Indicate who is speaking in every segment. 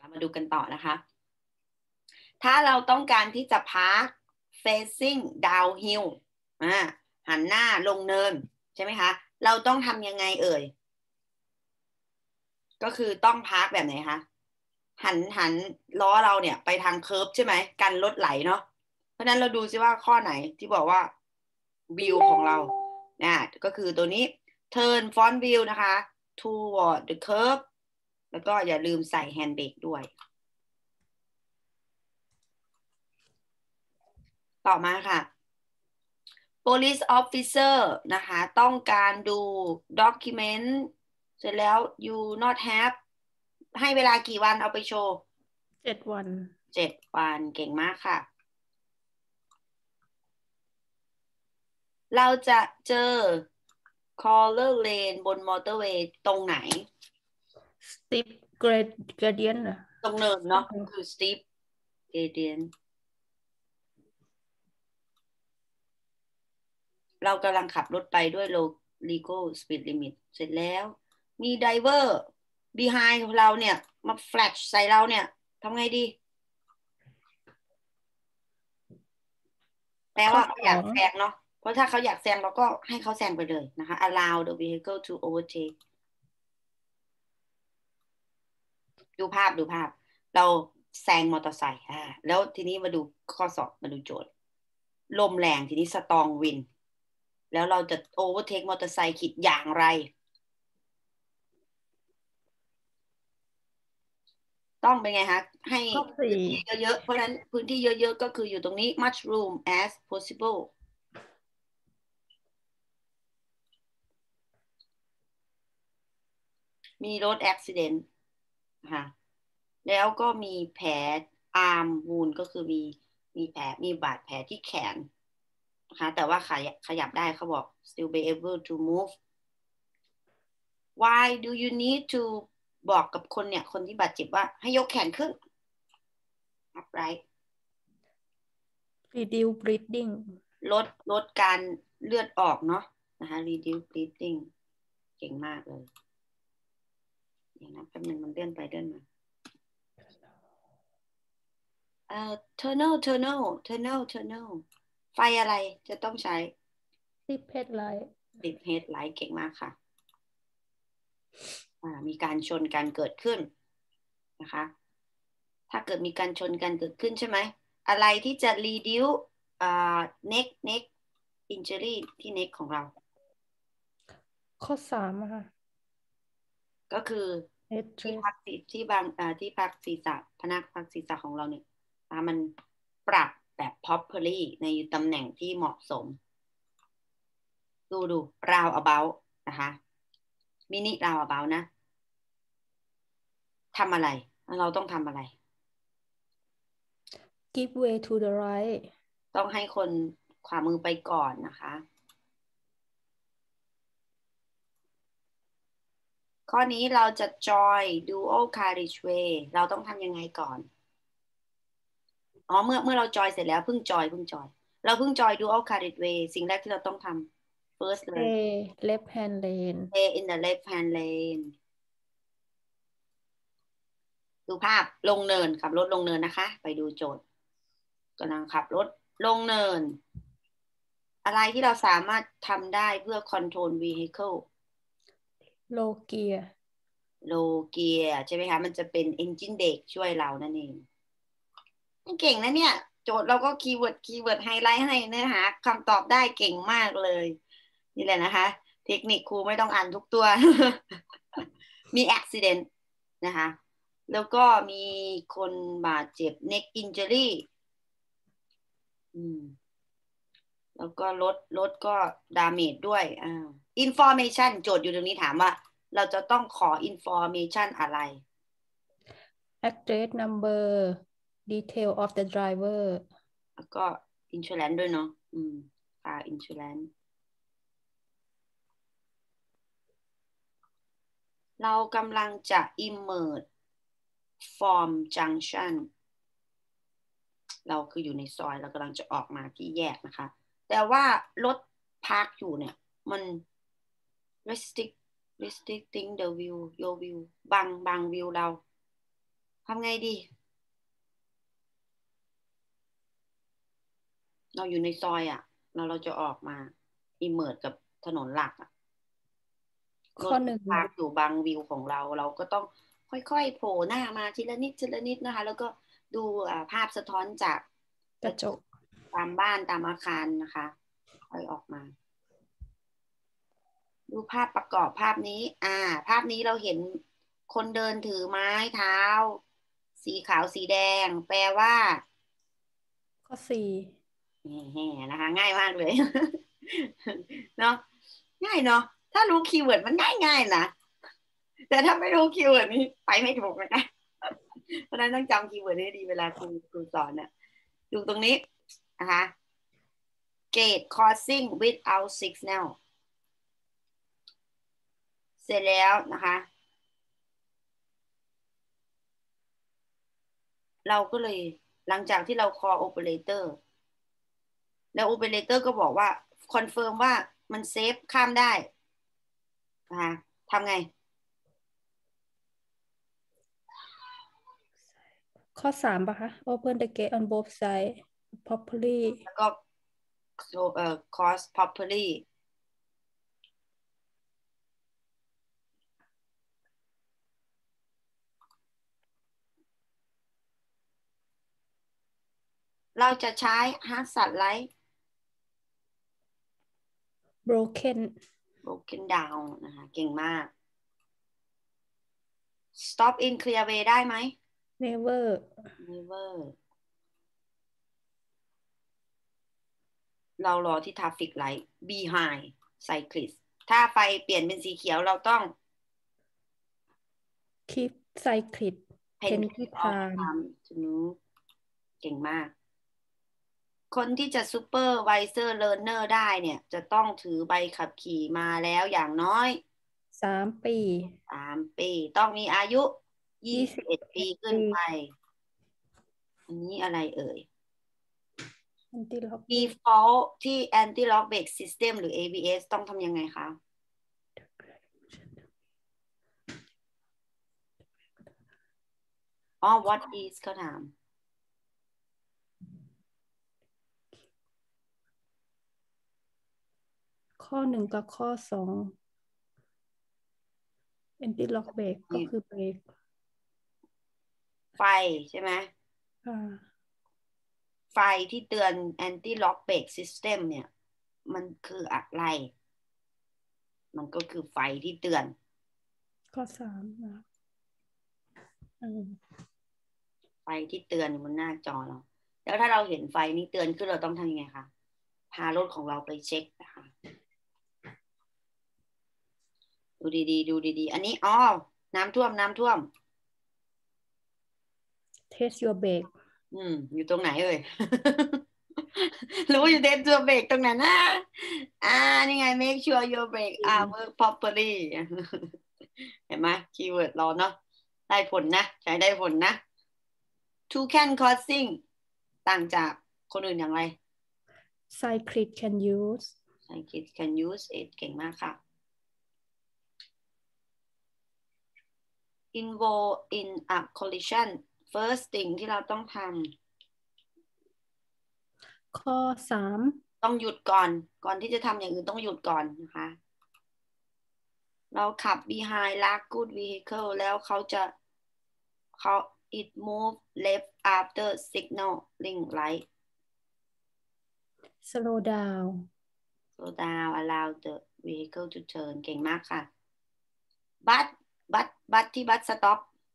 Speaker 1: มาดูกันต่อนะคะถ้าเราต้องการที่จะพาร์ค facing downhill หันหน้าลงเนินใช่ไหมคะเราต้องทำยังไงเอ่ยก็คือต้องพาร์คแบบไหนคะหันล้อเราเนี่ยไปทางเคิร์ฟใช่ไหมกันรถไหลเนาะเพราะนั้นเราดูซิว่าข้อไหนที่บอกว่าวิวของเราก็คือตัวนี้ turn front wheel นะคะ toward the curve แล้วก็อย่าลืมใส่ hand brake ด้วยต่อมาค่ะ police officer นะคะต้องการดู document เสร็จแล้ว you not have ให้เวลากี่วันเอาไปโชว์
Speaker 2: 7 วัน
Speaker 1: 7 วันเก่งมากค่ะเราจะเจอ color lane บนมอเตอร์เวย์ตรงไหน
Speaker 2: steep gradient
Speaker 1: ตรงเนินเนาะคือ steep gradient เรากำลังขับรถไปด้วย legal speed limit เสร็จแล้วมี driver behind ของเราเนี่ยมา flash ใส่เราเนี่ยทำไงดีแปลว่าเขาอยากแซงเนาะเพราะถ้าเขาอยากแซงเราก็ให้เขาแซงไปเลยนะคะ allow the vehicle to overtake ดูภาพเราแซงมอเตอร์ไซค์แล้วทีนี้มาดูข้อสอบมาดูโจทย์ลมแรงทีนี้สตองวินแล้วเราจะโอเวอร์เทคมอเตอร์ไซค์คิดอย่างไรต้องเป็นไงคะให้พื้นที่เยอะๆเพราะฉะนั้นพื้นที่เยอะๆก็คืออยู่ตรงนี้ much room as possible มีรถอุบัติเหตุค่ะแล้วก็มีแผล arm wound ก็คือมีแผลมีบาดแผลที่แขนนะคะแต่ว่าขยับได้เขาบอก still be able to move why do you need to บอกกับคนเนี่ยคนที่บาดเจ็บว่าให้ยกแขนขึ้น upright
Speaker 2: reduce bleeding
Speaker 1: ลดการเลือดออกเนาะนะคะ reduce bleeding เก่งมากเลยอย่างนั้นแป๊บนึงมันเลื่อนไปเลื่อนมาtunnel ไฟอะไรจะต้องใช้
Speaker 2: tip headlight
Speaker 1: ติด headlight เก่งมากค่ะมีการชนกันเกิดขึ้นนะคะถ้าเกิดมีการชนกันเกิดขึ้นใช่ไหมอะไรที่จะ reduce neck injury ที่ neck ของเรา
Speaker 2: ข้อ3ค่ะ
Speaker 1: ก็คือที่พักที่บางที่พักศีรษะพนักพักศีรษะของเราเนี่ยมันปรับแบบ properly ในตำแหน่งที่เหมาะสมดู round about นะคะมินิ round about นะทำอะไรเราต้องทำอะไร
Speaker 2: give way to the right
Speaker 1: ต้องให้คนขวามือไปก่อนนะคะข้อนี้เราจะ join dual carriageway เราต้องทำยังไงก่อนเมื่อเราจอยเสร็จแล้วเพิ่งจอยเราเพิ่งจอย dual carriageway สิ่งแรกที่เราต้องทำ first เลย
Speaker 2: stay left hand lane
Speaker 1: stay in the left hand lane ดูภาพลงเนินขับรถลงเนินนะคะไปดูโจทย์กำลังขับรถลงเนินอะไรที่เราสามารถทำได้เพื่อ control vehicle
Speaker 2: low gear
Speaker 1: low gear ใช่ไหมคะมันจะเป็น engine brake ช่วยเรานั่นเองเก่งนะเนี่ยโจทย์เราก็คีย์เวิร์ดไฮไลท์ให้เนื้อหาคำตอบได้เก่งมากเลยนี่แหละนะคะเทคนิคครูไม่ต้องอ่านทุกตัว มีอุบัติเหตุนะคะแล้วก็มีคนบาดเจ็บ neck injury แล้วก็รถก็ damage ด้วยinformation โจทย์อยู่ตรงนี้ถามว่าเราจะต้องขอ information อะไร
Speaker 2: address number detail of the driver
Speaker 1: แล้วก็ insurance ด้วยเนาะcar insurance เรากำลังจะ emerge from junction เราคืออยู่ในซอยเรากำลังจะออกมาที่แยกนะคะแต่ว่ารถพาร์คอยู่เนี่ยมัน restricting the view your view บังวิวเราททำไงดีเราอยู่ในซอยอ่ะเราจะออกมาอิเมิร์กับถนนหลักอ่ะรถ
Speaker 2: ข้อหนึ่ง
Speaker 1: พาร์คอยู่บางวิวของเราก็ต้องค่อยๆโผล่หน้ามาทีละนิดทีละนิดนะคะแล้วก็ดูภาพสะท้อนจาก
Speaker 2: กระจก
Speaker 1: ตามบ้านตามอาคารนะคะค่อยออกมาดูภาพประกอบภาพนี้ภาพนี้เราเห็นคนเดินถือไม้เท้าสีขาวสีแดงแปลว่า
Speaker 2: ข้อสี่
Speaker 1: แห่นะคะง่ายมากเลยเนาะง่ายเนาะถ้ารู้คีย์เวิร์ดมันง่ายนะแต่ถ้าไม่รู้คีย์เวิร์ดนี้ไปไม่ถูกเลยนะเพราะฉะนั้นต้องจำคีย์เวิร์ดให้ดีเวลาครูสอนเนี่ยดูตรงนี้นะคะ gate crossing without signal เสร็จแล้วนะคะเราก็เลยหลังจากที่เรา call operator แล้ว operator ก็บอกว่าคอนเฟิร์มว่ามันเซฟข้ามได้นะคะทำไง
Speaker 2: ข้อสามป่ะคะ Open the gate on both sides properly
Speaker 1: แล้วก็cross properly เราจะใช้ hazard light broken down นะคะเก่งมาก stop in clear way ได้ไหม
Speaker 2: never
Speaker 1: never เรารอที่ traffic light behind cyclist ถ้าไฟเปลี่ยนเป็นสีเขียวเราต้อง
Speaker 2: keep cyclist
Speaker 1: plenty
Speaker 2: plenty
Speaker 1: of
Speaker 2: time
Speaker 1: time to move เก่งมาก คนที่จะ supervisor learner ได้เนี่ยจะต้องถือใบขับขี่มาแล้วอย่างน้อย
Speaker 2: 3 ปี
Speaker 1: 3 ปีต้องมีอายุ21 ปีขึ้นไป อันนี้อะไรเอ่ย
Speaker 2: anti-lock
Speaker 1: default ที่ anti lock brake system หรือ ABS ต้องทำยังไงคะwhat is เขาถาม
Speaker 2: ข้อหนึ่งกับข้อสอง anti-lock brake ก็คือเบรก
Speaker 1: ไฟใช่ไหม
Speaker 2: ค่ะ
Speaker 1: ไฟที่เตือน anti lock brake system เนี่ยมันคืออะไรมันก็คือไฟที่เตือน
Speaker 2: ข้อสามนะ
Speaker 1: ไฟที่เตือนอยู่บนหน้าจอเราแล้วถ้าเราเห็นไฟนี้เตือนขึ้นเราต้องทำยังไงคะพารถของเราไปเช็คนะคะดูดีๆดูดีๆอันนี้น้ำท่วม
Speaker 2: test your brake
Speaker 1: อยู่ตรงไหนเอ่ย รู้อยู่เทสตัวเบรกตรงไหนนะนี่ไง make sure your brake work properly เห็นไหมคีย์เวิร์ดเราเนาะได้ผลนะใช้ได้ผลนะ toucan crossing ต่างจากคนอื่นอย่างไร
Speaker 2: cyclist can use
Speaker 1: cyclist can use it เก่งมากค่ะ involve in a collision first thing ที่เราต้องท
Speaker 2: ำข้อสาม
Speaker 1: ต้องหยุดก่อนที่จะทำอย่างอื่นต้องหยุดก่อนนะคะเราขับ behind large good vehicle แล้วเขาit move left after signaling light
Speaker 2: slow down
Speaker 1: allow the vehicle to turn เก่งมากค่ะบัสที่บัส stop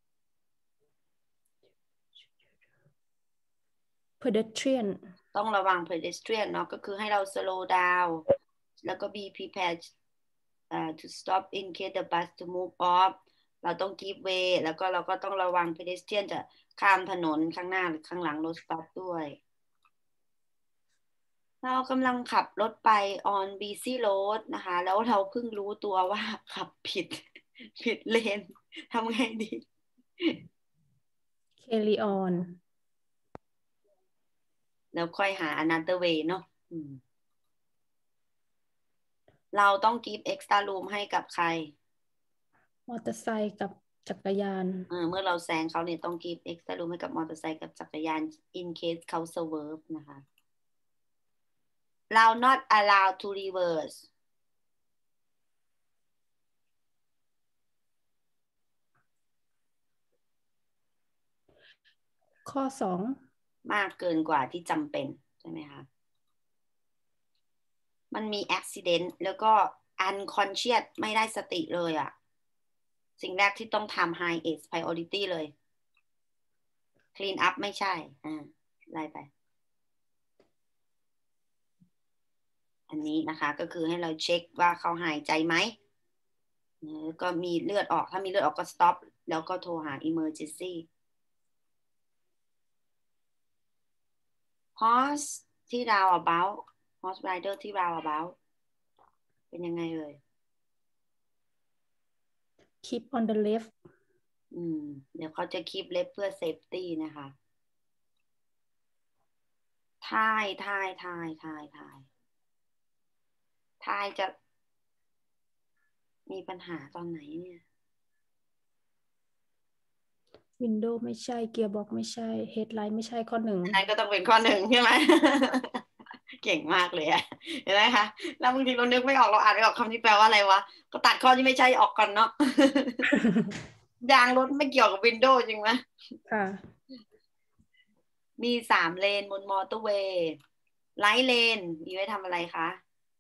Speaker 2: pedestrian
Speaker 1: ต้องระวัง pedestrian เนาะก็คือให้เรา slow down แล้วก็ be prepared to stop in case the bus to move off เราต้อง give way แล้วก็เราก็ต้องระวัง pedestrian จะข้ามถนนข้างหน้าหรือข้างหลังรถบัสด้วยเรากำลังขับรถไป on busy road นะคะแล้วเราเพิ่งรู้ตัวว่าขับผิดเลนทำไงดี
Speaker 2: carry on
Speaker 1: แล้วค่อยหา another way เนาะเราต้อง give extra room ให้กับใคร
Speaker 2: มอเตอร์ไซค์กับจักรยาน
Speaker 1: เมื่อเราแซงเขาเนี่ยต้อง give extra room ให้กับมอเตอร์ไซค์กับจักรยาน in case เขา swerve นะคะเรา not allowed to reverse
Speaker 2: ข้อสอง
Speaker 1: มากเกินกว่าที่จำเป็นใช่ไหมคะมันมี accident แล้วก็ unconscious ไม่ได้สติเลยอะสิ่งแรกที่ต้องทำ highest priority เลย clean up ไม่ใช่ไล่ไป อันนี้นะคะก็คือให้เราเช็คว่าเขาหายใจไหมแล้วก็มีเลือดออกถ้ามีเลือดออกก็ stop แล้วก็โทรหา emergency horse ที่ roundabout horse rider ที่ roundabout เป็นยังไงเอ่ย
Speaker 2: keep on the left
Speaker 1: เดี๋ยวเขาจะ keep left เพื่อ safety นะคะทายจะมีปัญหาตอนไหนเนี่ย
Speaker 2: window ไม่ใช่ gearbox ไม่ใช่ headlight ไม่ใช่ข้อหนึ่ง
Speaker 1: นั่นก็ต้องเป็นข้อหนึ่งใช่ไหม เก่งมากเลยอะเห็นไหมคะแล้วบางทีเรานึกไม่ออกเราอ่านไม่ออกคำที่แปลว่าอะไรวะก็ตัดข้อที่ไม่ใช่ออกก่อนเนาะ ยางรถไม่เกี่ยวกับวินโดว์จริงไหม
Speaker 2: ค่ะ
Speaker 1: มี3 เลนบนมอเตอร์เวย์ไลท์เลนมีไว้ทำอะไรคะ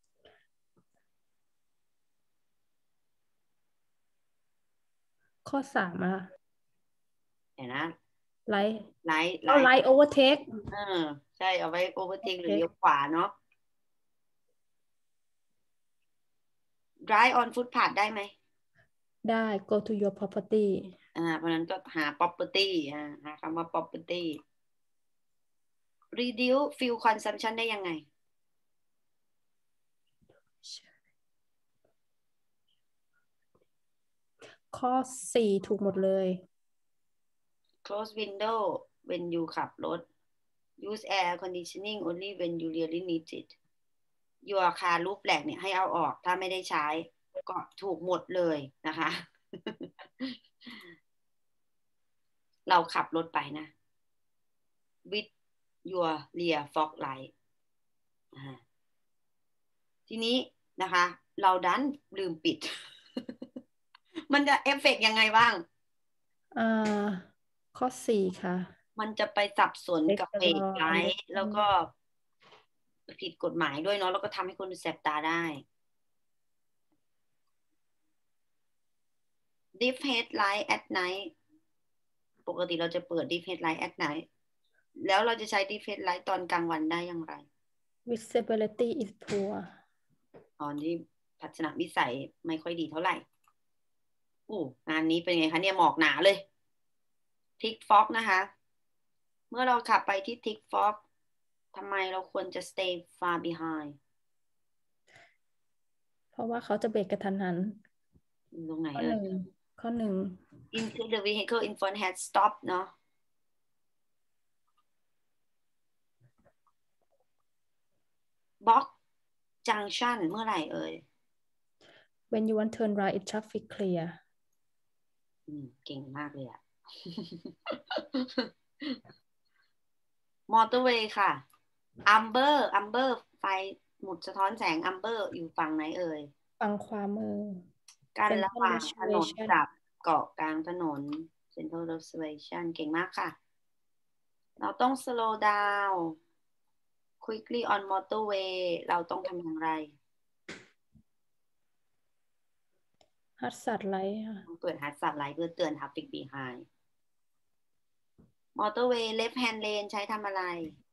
Speaker 2: ข้อสามอะ
Speaker 1: เห็นนะ
Speaker 2: ไลท์
Speaker 1: ไลท์
Speaker 2: ไลท์ overtake
Speaker 1: ใช่เอาไว้โอเวอร์เทคหรือเลี้ยวขวาเนาะ drive on footpath ได้ไหม
Speaker 2: ได้ go to your property
Speaker 1: เพราะนั้นก็หา property หาคำว่า property reduce fuel consumption ได้ยังไง
Speaker 2: ข้อสี่ถูกหมดเลย
Speaker 1: close window when you ขับรถ use air conditioning only when you really need it your car loop black เนี่ยให้เอาออกถ้าไม่ได้ใช้ก็ถูกหมดเลยนะคะ เราขับรถไปนะ with your rear fog light ทีนี้นะคะเราดันลืมปิด มันจะเอฟเฟกต์ยังไงบ้าง
Speaker 2: ข้อสี่ค่ะ
Speaker 1: มันจะไปสับสนกับเบรกไลท์แล้วก็ผิดกฎหมายด้วยเนาะแล้วก็ทำให้คนแสบตาได้ Diff headlight at night ปกติเราจะเปิด Diff headlight at night แล้วเราจะใช้ Diff headlight ตอนกลางวันได้อย่างไร
Speaker 2: visibility is poor
Speaker 1: ตอนที่ทัศนวิสัยไม่ค่อยดีเท่าไหร่งานนี้เป็นไงคะเนี่ยหมอกหนาเลยทิกฟ็อกนะคะเมื่อเราขับไปที่ทิกฟ็อกทำไมเราควรจะ stay far behind
Speaker 2: เพราะว่าเขาจะเบรกกระทันหัน
Speaker 1: ตรงไหน
Speaker 2: ข้อหนึ่ง
Speaker 1: into the vehicle in front has stopped เนาะ block junction เมื่อไหร่เอ่ย
Speaker 2: when you want turn right in traffic clear
Speaker 1: เก่งมากเลยอะมอเตอร์เวย์ค่ะอัมเบอร์ไฟหมุดสะท้อนแสงอัมเบอร์อยู่ฝั่งไหนเอ่ย
Speaker 2: ฝั่งขวามือ
Speaker 1: กันระหว่างถนนกับเกาะกลางถนน Central Reservation เก่งมากค่ะเราต้อง slow down quickly on motorway เราต้องทำอย่างไร
Speaker 2: hazard light ค่ะ
Speaker 1: ต้องเปิด hazard light เพื่อเตือน traffic behind motorway left hand lane ใช้ทำอะไร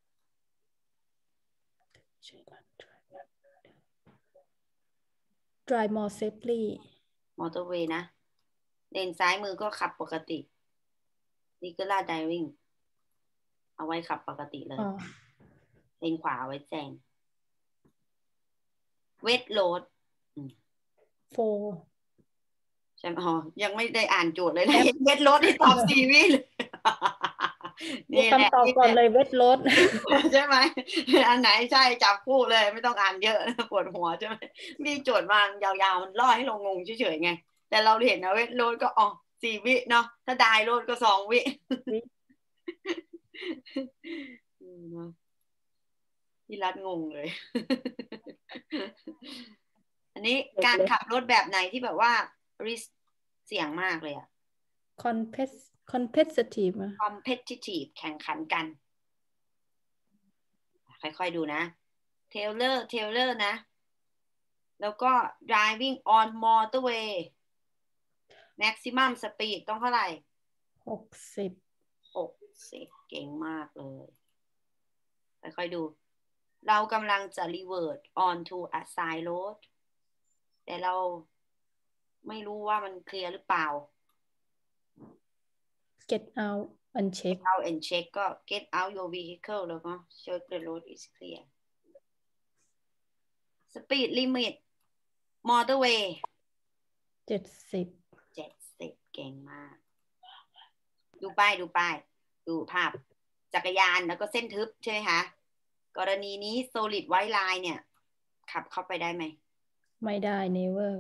Speaker 2: drive more safely
Speaker 1: มอเตอร์เวย์นะเลนซ้ายมือก็ขับปกตินี่ก็ล่า driving เอาไว้ขับปกติเลยเลนขวาเอาไว้แซงเวทโรดใช่ไหมยังไม่ได้อ่านโจทย์เลยนะเวทโรดที่ตอบซีวีเลย
Speaker 2: นี่คำตอบก่อนเลยเวทโรด
Speaker 1: ใช่ไหมอันไหนใช่จับคู่เลยไม่ต้องอ่านเยอะปวดหัวใช่ไหมมีโจทย์มายาวๆมันล่อให้เรางงเฉยๆไงแต่เราเห็นนะเวทโรดก็อ๋อ 4 วิเนาะถ้าได้โลดก็2 วิพี่รัฐงงเลย อันนี้การขับรถแบบไหนที่แบบว่า risk เสี่ยงมากเลยอะ
Speaker 2: competitive
Speaker 1: competitive แข่งขันกันค่อยๆดูนะ Taylor นะ แล้วก็ driving on motorway maximum speed ต้องเท่าไหร่60เก่งมากเลยค่อยๆดูเรากำลังจะ revert onto a side road แต่เราไม่รู้ว่ามันเคลียร์หรือเปล่า
Speaker 2: get out and check
Speaker 1: get out and check ก็ get out your vehicle แล้วก็ check the road is clear speed limit motorway 70เก่งมากดูป้ายดูภาพจักรยานแล้วก็เส้นทึบใช่ไหมคะกรณีนี้ solid white line เนี่ยขับเข้าไปได้ไหม
Speaker 2: ไม่ได้ never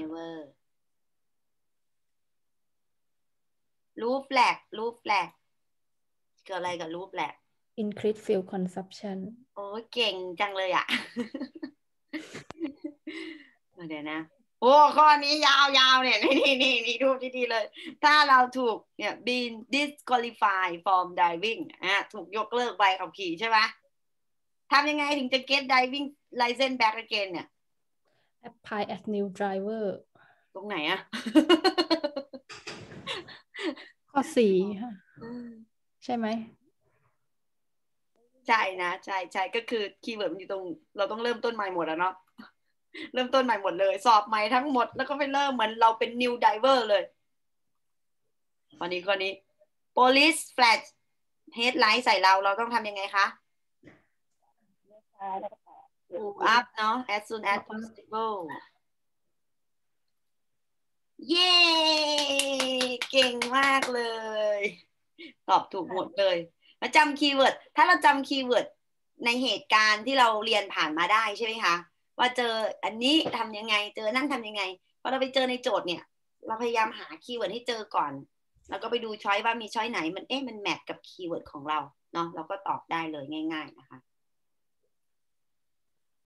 Speaker 1: รูปแหลกเกิดอะไรกับรูปแหลก
Speaker 2: increase fuel consumption
Speaker 1: โอ้เก่งจังเลยอ่ะ เดี๋ยวนะโอ้ข้อนี้ยาวเนี่ยนี่ดูดีๆเลยถ้าเราถูกเนี่ย been disqualified from driving ถูกยกเลิกใบขับขี่ใช่ไหมทำยังไงถึงจะ get driving license back again เนี่ย
Speaker 2: apply as new driver
Speaker 1: ตรงไหนอะ
Speaker 2: ข้อ4ค่ะใช่ไหม
Speaker 1: ใช่นะใช่ก็คือคีย์เวิร์ดมันอยู่ตรงเราต้องเริ่มต้นใหม่หมดแล้วเนาะเริ่มต้นใหม่หมดเลยสอบใหม่ทั้งหมดแล้วก็ไปเริ่มเหมือนเราเป็น new diver เลยข้อนี้ police flash headlight ใส่เราต้องทำยังไงคะ move up เนาะ as soon as possible เย้เก่งมากเลยตอบถูกหมดเลยมาจำคีย์เวิร์ดถ้าเราจำคีย์เวิร์ดในเหตุการณ์ที่เราเรียนผ่านมาได้ใช่ไหมคะว่าเจออันนี้ทำยังไงเจอนั่นทำยังไงพอเราไปเจอในโจทย์เนี่ยเราพยายามหาคีย์เวิร์ดให้เจอก่อนแล้วก็ไปดูช้อยว่ามีช้อยไหนมันแมทกับคีย์เวิร์ดของเราเนาะเราก็ตอบได้เลยง่ายๆนะคะ